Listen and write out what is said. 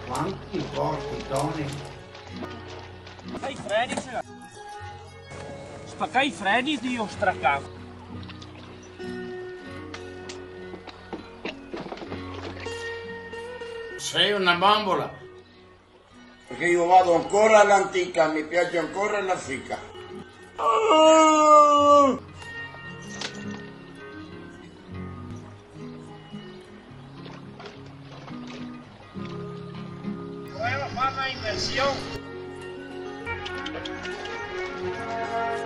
Quanti porti, Tony? Spaccai i freni, spaccai i freni di ostracato. Sei una bambola. Perché io vado ancora all'antica, mi piace ancora la fica. Prueba, fare una inversión.